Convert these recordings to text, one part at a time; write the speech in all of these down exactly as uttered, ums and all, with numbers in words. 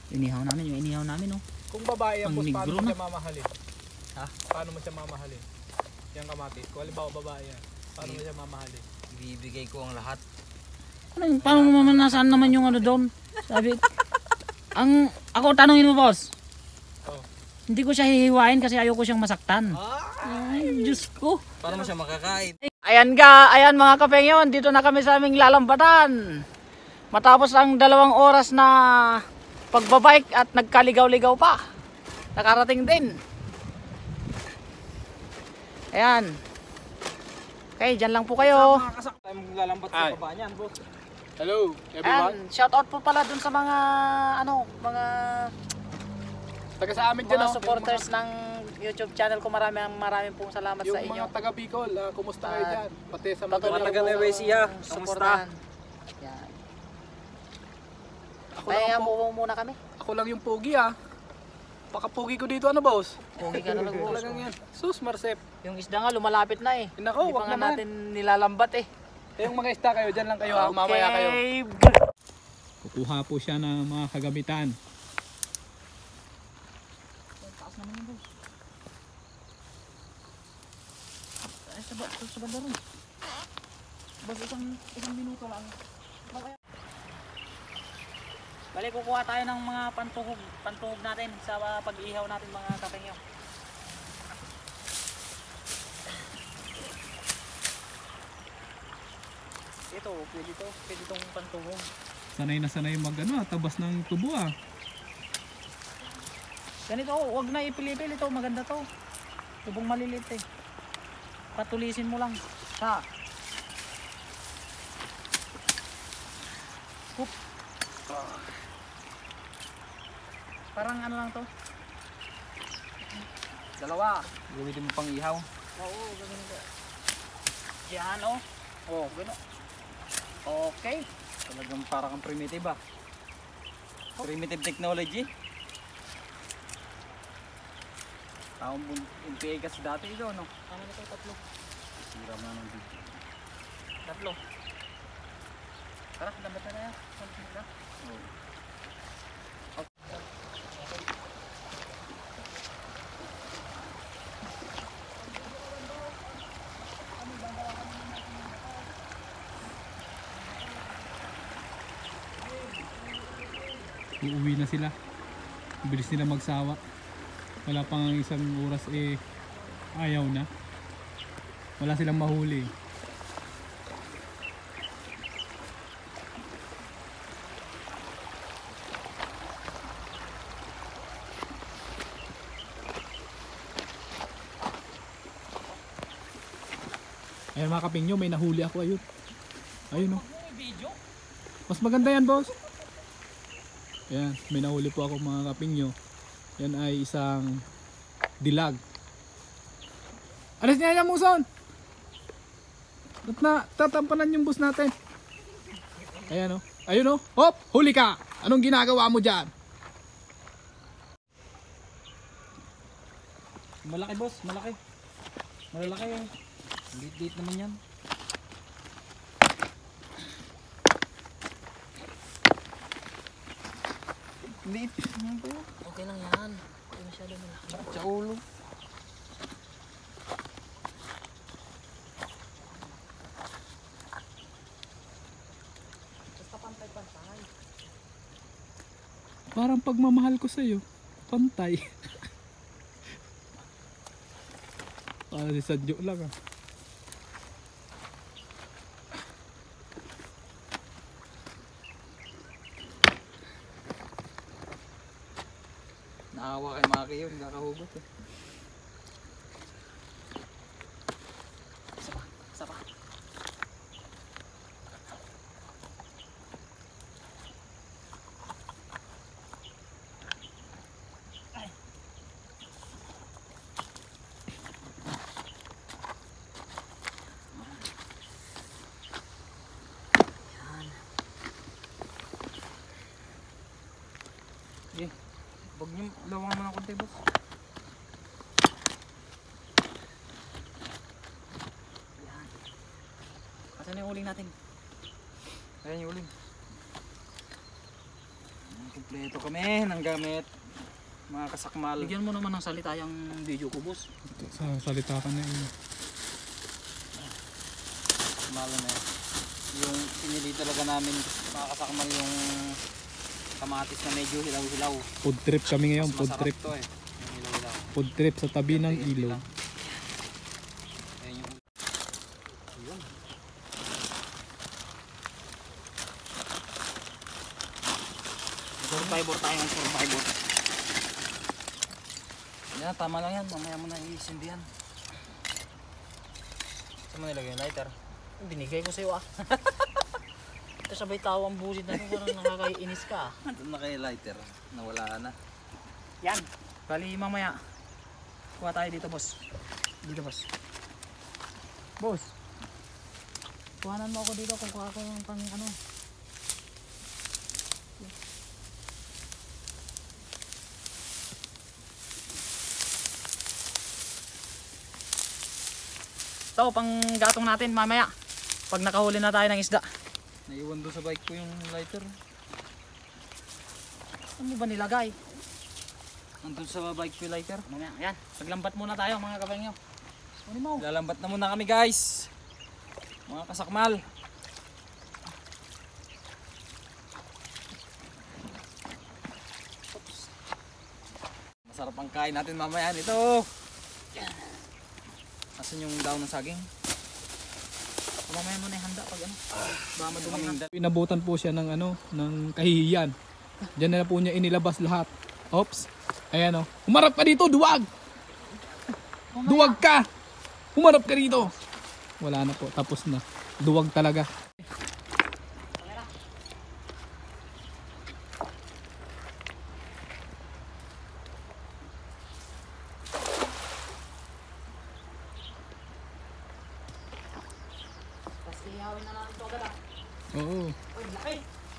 Inihaw namin, yung inihaw namin oh. Kung babae yan, Ang boss, paano negro mo na. siya mamahalin? Ha? Paano mo siya mamahalin? Yung kamatis. Kung halimbawa babae yan, paano mo siya mamahalin? Ibibigay ko ang lahat. Ano yung, paano mo naman, nasaan naman yung ano doon? Sabi, ang, ako tanongin mo boss. Oh. Hindi ko siya hihiwain kasi ayoko siyang masaktan. Ay, Diyos ko. Paano mo siya makakain? Ayan ga, ayan mga kapengyon, dito na kami sa aming lalambatan. Matapos ang dalawang oras na pagbabike at nagkaligaw-ligaw pa. Nakarating din. Ayan. Okay, dyan lang po kayo. Tayo maglalambat sa Ay. baba niyan, boss. Hello, everyone. Ayan, shout out po pala dun sa mga ano, mga Taga sa amin dyan, mga oh. supporters ng YouTube channel ko. Maraming maraming pong salamat Yung sa inyo. mga taga Bicol, ah, kumusta kayo Ah, dyan? Pati sa mga Patuloy Mga po taga Nueva Ecija, pong kamusta? suportahan. Yan. Ako lang, Kaya ang po, po muna kami. ako lang yung pogi ah. Pakapogi ko dito, ano boss? Pogi ka na lang boss. Talagang yan. Sus, Marsep. Yung isda nga lumalapit na eh. Eh, nako, Hindi wag pa nga naman. natin nilalambat eh. Eh, yung mga isda kayo, dyan lang kayo ha. Mamaya kayo. Kukuha po siya ng mga kagamitan. Taas naman yun boss. Ay, sa, sa, sa banda rin. Boss, isang, isang minuto lang. Mamaya. Balik, kukuha tayo ng mga pantuhog, pantuhog natin sa uh, pag-ihaw natin mga kapengyo. Ito, pwede to, pwede itong pantuhog. Sanay na sanay mag ano, tabas ng tubo ah. Ganito, wag na ipilipil ito, maganda to. Tubong maliliit eh. Patulisin mo lang. Ha. Hup. Parang ano lang to. Dalawa. Gamitin mo pang ihaw. Oo, ganun ko. Yan oh. Oh, gano'n. Okay. Talagang parang kang primitive ah. Primitive technology. Taong M P A kasi dati ito, no? Ano na to, tatlo? Sira mo na ng video. Tatlo. Tara, dapat na na yan. Tara. Oh. Uuwi na sila. Bilis nila magsawa. Wala pang isang oras eh ayaw na. Wala silang mahuli. Ayan mga kapingyo, may nahuli ako ayun. Ayun oh. Mas maganda yan boss. Ayan, may nahuli po ako mga kapingyo. Yan ay isang dilag. Alis niya yan, Muson! Ba't na tatampanan yung bus natin? Ayan o. Ayun o. Hop! Huli ka! Anong ginagawa mo dyan? Malaki boss, malaki. Malalaki eh. Lit-lit naman yan. Liit. Okay lang yan. Hindi masyado malaki. Sa ulo. Basta pantay-pantay. Parang pagmamahal ko sa'yo. Pantay. Parang si Sadyo lang ah. Naawa kay Maki yun, kakahugot eh. Isa pa, isa pa. Ay. Yan. Eh, wag niyo lawang naman ng konti boss. Yan. Asan na yung uling natin? Ayan yung uling. Kumpleto kami ng gamit. Mga kasakmal. Bigyan mo naman ng salita yung video ko, boss. Sa salita ka na yun. Malo na yun. Yung pinili talaga namin mga kasakmal yung kamatis na medyo hilaw-hilaw. Food trip kami ngayon, Mas food masarap trip. to eh. Yung hilaw-hilaw. Food trip sa tabi ng ilog. Ayan yung... Ayun. Survivor tayo ng survivor. Yan, tama lang yan. Mamaya mo na iisindihan. Saan mo nilagay yung lighter? Binigay ko sa'yo ah. Ito sabay tawa ang busit na ito, parang nakakainis ka ah. Doon na kayo lighter. Nawala na. Yan. Bali mamaya. Kuha tayo dito, boss. Dito, boss. Boss. Kuhanan mo ako dito kung kuha ko ng pang ano. Ito, pang gatong natin mamaya. Pag nakahuli na tayo ng isda. Naiwan doon sa bike ko yung lighter. Ano ba nilagay? Nandun sa bike ko yung lighter. Mamaya, yan. Paglambat muna tayo mga kapengyo. Kunin mo. Lalambat na muna kami guys. Mga kasakmal. Oops. Masarap ang kain natin mamaya nito. Asan yung daon ng saging? Mamaya mo na ihanda pag ano. Baka madumi na. Pinabutan po siya ng ano, ng kahihiyan. Diyan na po niya inilabas lahat. Oops. Ayan o. Humarap ka dito, duwag! Duwag ka! Humarap ka dito! Wala na po, tapos na. Duwag talaga. Tapos ihawin na natin ito agad ah. Oo. Uy, laki!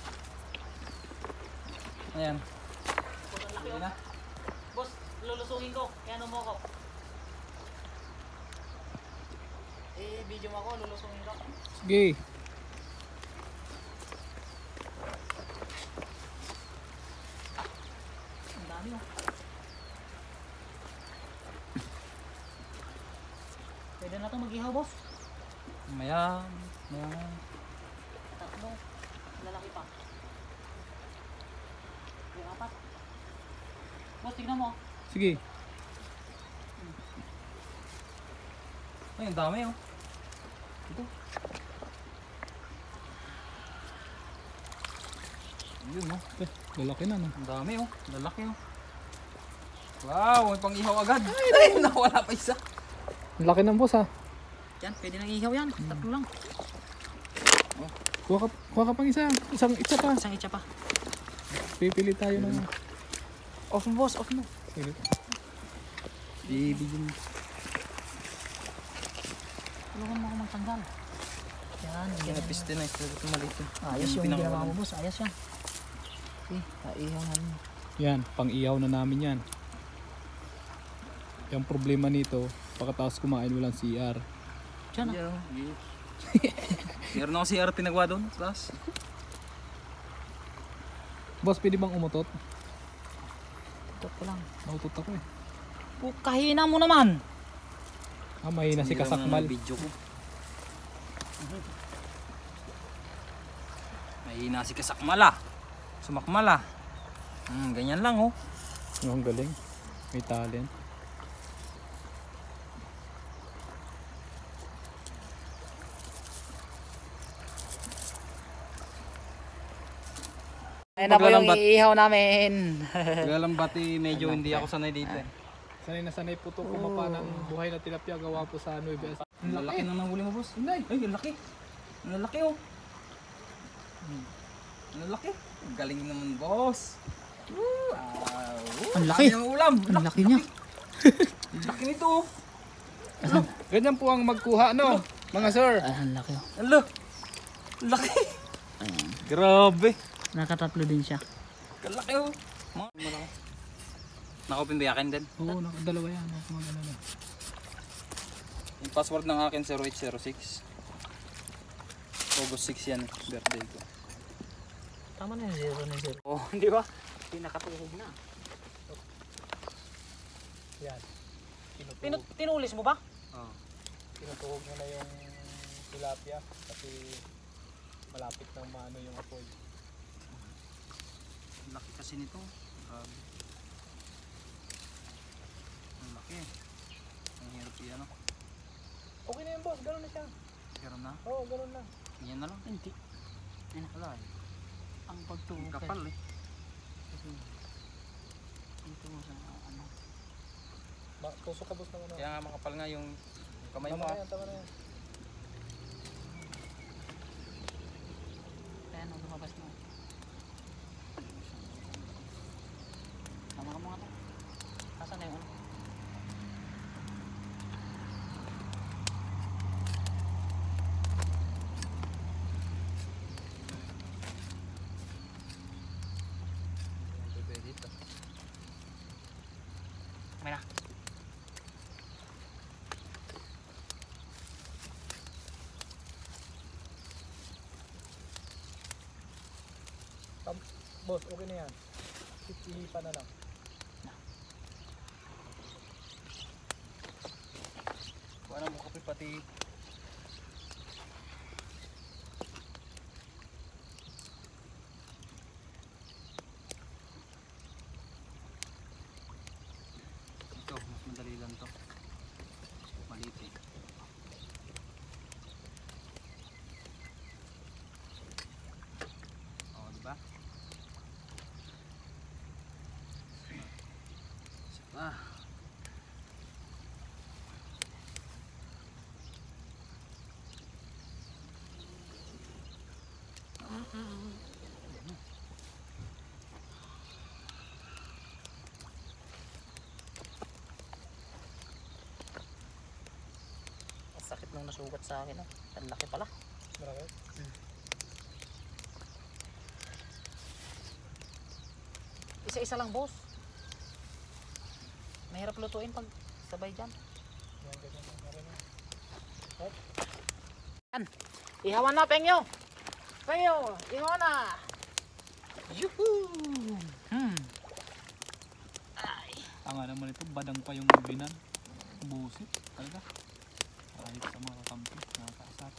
Ayan. Ang laki Ayan oh. na. Boss, lulusungin ko. Kaya ano mo ako. Eh, video mo ako, lulusungin ko. Sige. Ang dami oh. Pwede na ito mag-ihaw, boss. Maya. Maya. Tatlo. Lalaki pa. Yung apat. Boss, tignan mo. Sige. Ay, ang dami oh. Ito. Yun oh. Eh, lalaki na no. Ang dami oh. Lalaki oh. Wow, may pang-ihaw agad. Ay, nawala pa isa. Ang laki ng boss ha. Yan, pwede nang ihaw yan. Tatlo lang. Kuha ka, kuha ka pang isa. Isang isa pa. Isang itsa pa. Pipili tayo ng... Off mo, boss. Off mo. Sige. Bibigyan mo. Tulungan mo ako magtanggal. Yan. yan. Kinapiste na isa ito maliit. Ayos yung pinakawalan. ginawa mo, boss. Ayos yan. Okay, kaihaw na rin. Yan, pang-iyaw na namin yan. Yung problema nito, pagkatapos kumain walang C R. Diyan ah. Yeah, yeah. Meron ako si R pinagawa doon. Tapos. Boss, pwede bang umutot? Ito ko lang. Nautot ako eh. Oh, kahina mo naman. Ah, mahina si Kasakmal. Video ko. Mahina si Kasakmal ah. Sumakmal ah. Hmm, ganyan lang oh. Ang galing. May talent. Ayun na po yung Paglalambat. iihaw namin. Lalambati medyo hindi ako sanay dito eh. Sanay na sanay po to kumapa ng buhay na tilapia gawa po sa Nueva Ecija. Ang lalaki na nahuli mo boss. Ay, ay, ang laki. Ang lalaki oh. Hmm. Ang lalaki. Ang galing naman boss. Woo! Ah, woo. Ang laki. Dami ng ulam. Ang laki niya. Ang laki nito oh. Ganyan po ang magkuha no, mga sir. Ay, ang laki oh. Alo. Ang laki. Grabe. Nakatatlo din siya. Ang laki oh. Mga malaki. Naka-open ba yakin din? Oo, nakadalawa yan. Ako mag-alala. Yung password ng akin zero eight zero six. August six yan, birthday ko. Tama na yung zero na zero. Oh, di ba? Pinakatuhog na. Yan. Tinu Tinutuhog, tinulis mo ba? Oh. tinutuhog mo na yung tilapia kasi malapit nang maano yung apoy. Ang laki kasi nito. Grabe. Ang laki. Ang hirap yan. Oh. Okay na yun boss, gano'n na siya. Ganun na. Oo, gano'n na. Ganyan na lang. Hindi. Yan wala eh. Ang pagtuhog. Ang kapal eh. Dito mo sa ano. Ma tusok ka boss ng ano. Kaya nga makapal nga yung kamay Tama mo. na ah. yan, tama na yan. Kaya nung lumabas mo. Tama ka mga to. Asan na yung ano? Pwede dito. May na. Tam boss, okay na yan. Ihipan na lang. Kuha na mo kape pati. Ito, mas madali lang to. Maliit eh. Oo, diba? Ah. Ang sakit nung nasugat sa akin. Oh. Ang laki pala. Marami. Isa-isa lang boss. Mahirap lutuin pag sabay dyan. Yan, ganyan. Marami na. Yan. Ihawan na, Pengyo. Pengyo, ihawan na. Yuhuu. Hmm. Ay. Tanga naman ito, badang pa yung binan. Busit, talaga. Kahit sa mga kakampi, nakakaasar.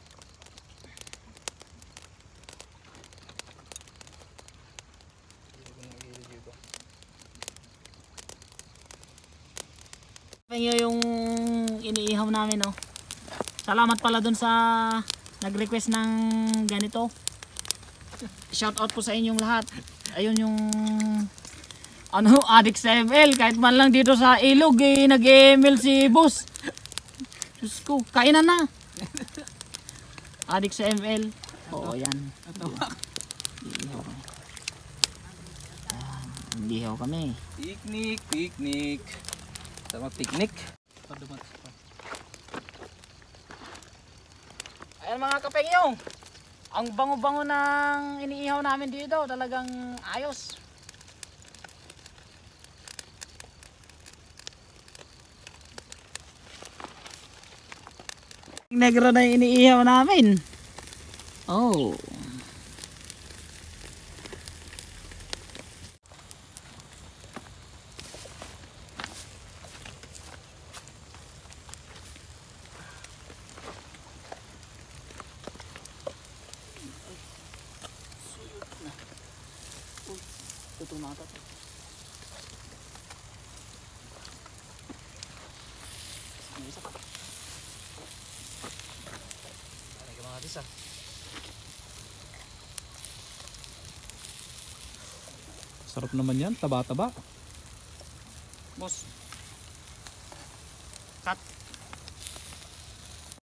Pengyo yung iniihaw namin, oh. Salamat pala dun sa nag-request ng ganito. Shout out po sa inyong lahat. Ayun yung ano, Addict sa M L. Kahit man lang dito sa ilog, eh, nag-M L si boss. Diyos ko, kainan na. Addict sa M L. Oo, yan. Iihaw kami. Yan, iihaw kami. Picnic, picnic. Sama picnic. Padumat pa. Ayan mga kapengyo. Ang bango-bango ng iniihaw namin dito. Talagang ayos. Negro na yung iniihaw namin. Oh. Ito na ito. Isa pa. Ay, mga disa. Sarap naman yan, taba-taba. Boss. Cut.